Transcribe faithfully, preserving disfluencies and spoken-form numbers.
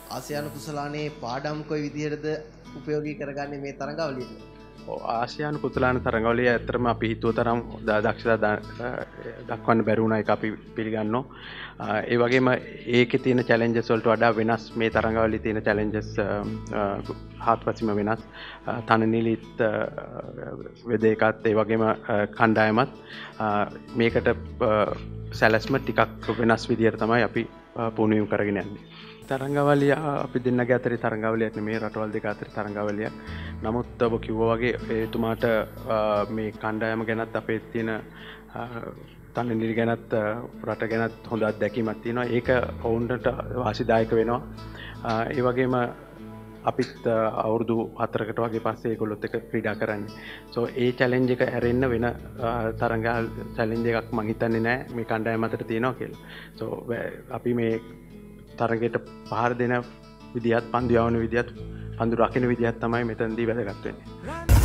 ආසියානු කුසලානේ පාඩම් කොයි විදිහටද උපයෝගී කරගන්නේ මේ තරඟාවලියට? ආසියානු කුසලාන තරඟවලිය ඇත්තටම අපි හිතුව තරම් දක්ෂතා දක්වන්න බැරි වුණා ඒක අපි පිළිගන්නවා. ඒ වගේම ඒකේ තියෙන චැලෙන්ජස් වලට වඩා වෙනස් මේ තරඟවලියේ තියෙන චැලෙන්ජස් හාත්පසින්ම වෙනස්. තනනිලිත් වෙදේකත් ඒ වගේම කණ්ඩායමත් මේකට සැලැස්ම ටිකක් වෙනස් විදියට තමයි අපි පුහුණුවීම් කරගෙන යන්නේ. තරඟාවලිය අපි දෙන්නගේ අතරේ තරඟාවලියක් නෙමෙයි රටවල් දෙක අතරේ තරඟාවලියක්. නමුත් ඔබ කිව්වා වගේ එතුමාට මේ කණ්ඩායම ගැනත් අපේ තියෙන තනනිලි ගැනත් රට ගැනත් හොඳ අත්දැකීමක් තියෙනවා. ඒක ඔවුන්ට වාසිදායක වෙනවා. ඒ වගේම අපිත් අවුරුදු හතරකට වගේ පස්සේ ඒගොල්ලොත් එක්ක ක්‍රීඩා කරන්නේ. සෝ ඒ චැලෙන්ජ් එක ඇරෙන්න වෙන තරඟ චැලෙන්ජ් එකක් මං හිතන්නේ නැහැ මේ කණ්ඩායම අතර තියෙනවා කියලා. සෝ අපි මේ තරගයට පහර දෙන විදිහත් පන්දු යවන විදිහත් පන්දු රකින්න විදිහත් තමයි මෙතනදී වැදගත් වෙන්නේ.